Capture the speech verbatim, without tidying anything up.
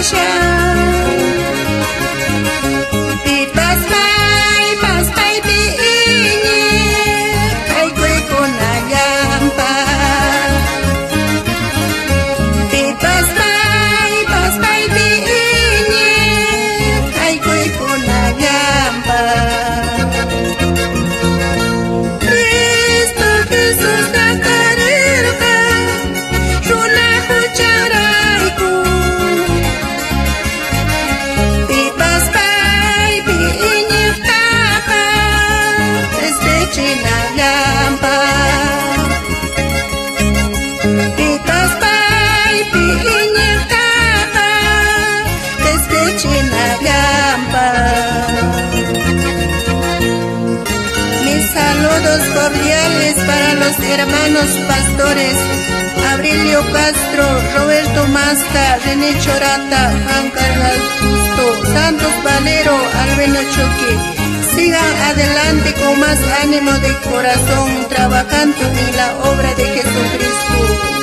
Saludos cordiales para los hermanos pastores Abrilio Castro, Roberto Masta, René Chorata, Juan Carlos Justo, Santos Valero, Albeno Choque. Sigan adelante con más ánimo de corazón, trabajando en la obra de Jesucristo.